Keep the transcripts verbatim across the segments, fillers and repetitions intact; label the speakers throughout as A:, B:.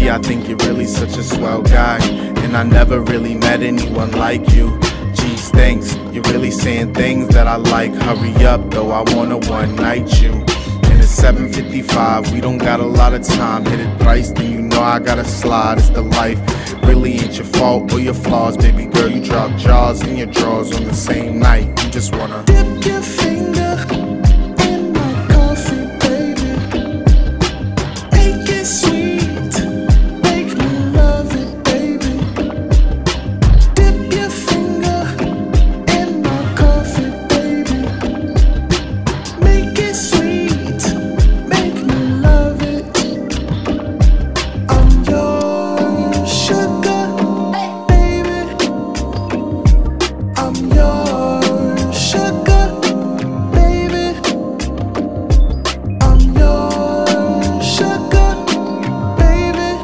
A: Gee, I think you're really such a swell guy, and I never really met anyone like you. Geez, thanks, you're really saying things that I like. Hurry up though, I wanna one night you. And it's seven fifty-five, we don't got a lot of time. Hit it thrice, then you know I gotta slide. It's the life, really ain't your fault or your flaws. Baby girl, you drop jaws in your drawers on the same night. You just wanna
B: dip your finger in my coffee, baby. Make it sweet, make me love it, baby. Dip your finger in my coffee, baby. Make it sweet, make me love it. I'm your sugar, baby. I'm your sugar, baby. I'm your sugar, baby.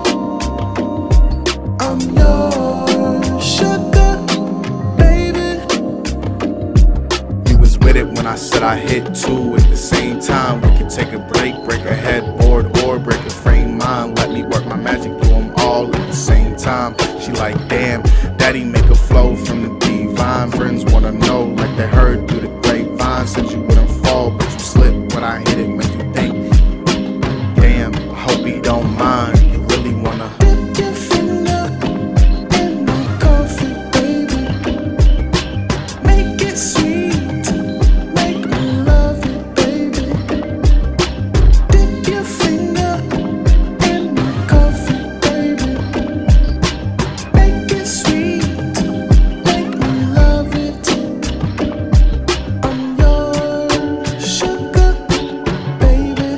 B: I'm your sugar, baby.
A: You was with it when I said I hit two at the same time. We could take a break, break a headboard or break a frame mind. Let me work my magic through them all at the same time. She like, damn, daddy make a flow from the divine. Friends wanna know like they heard through the grapevine. Said you wouldn't fall, but you slipped when I hit it. Make you think, damn, I hope he don't mind. You really wanna
B: Dip your finger in my coffee, baby. Make it sweet, make me love it, baby. Dip your finger in my coffee, baby. Make it sweet, make me love it. I'm your sugar, baby.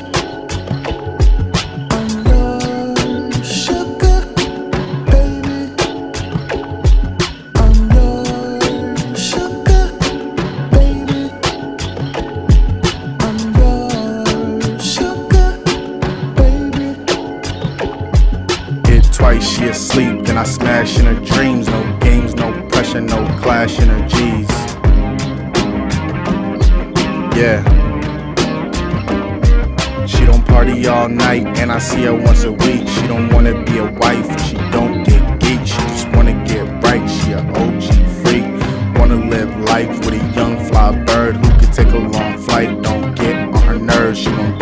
B: I'm your sugar, baby. I'm your sugar, baby. I'm your sugar, baby.
A: hit twice, she asleep, then I smash in her dreams. No games, no pressure, no clash in her G's. Yeah. She don't party all night, and I see her once a week. She don't wanna be a wife, she don't get geek. She just wanna get right, she a O G freak. Wanna live life with a young fly bird who could take a long flight. Don't get on her nerves, she gon'